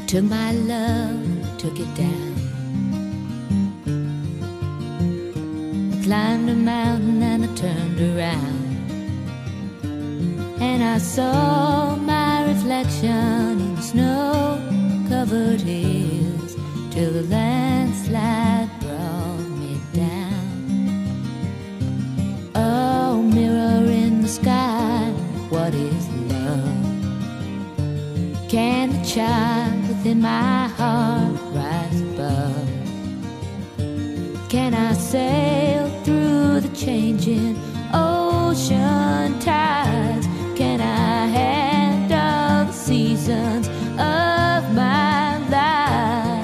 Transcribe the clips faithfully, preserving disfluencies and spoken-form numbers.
took my love, took it down. I climbed a mountain and I turned around, and I saw my reflection in snow-covered hills, till the landslide brought me down. Oh, mirror in the sky, what is love? Can the child within my heart rise above? Can I sail through the changing ocean tides? Can I handle the seasons of my life?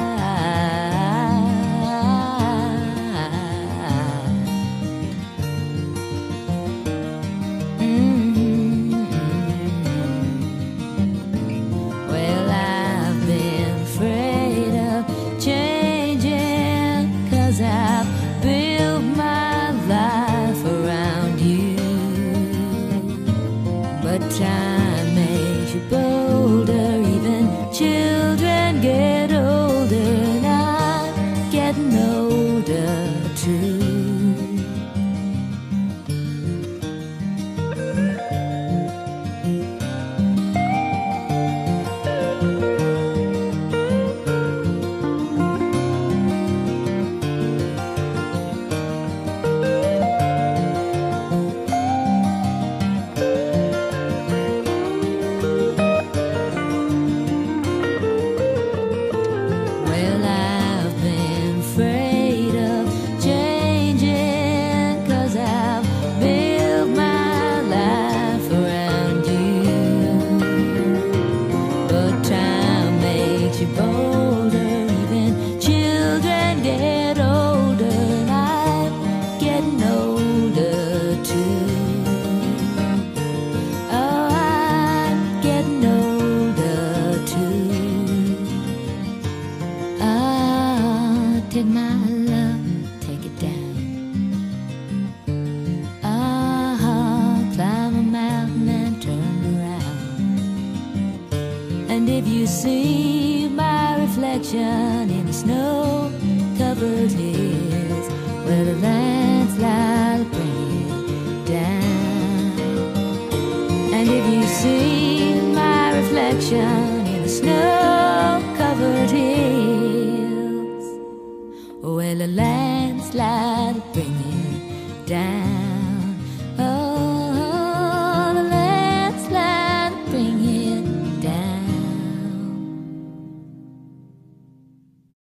Mm-hmm. Well, I've been afraid of changing, 'cause I've built my life around you. But time makes you bolder, even children get older, and I'm getting older too. Take my love, take it down. Ah, climb a mountain and turn around. And if you see my reflection in the snow-covered hills, where the landslide will bring it down. And if you see my reflection in the snow-covered hills, well, a landslide will bring it down.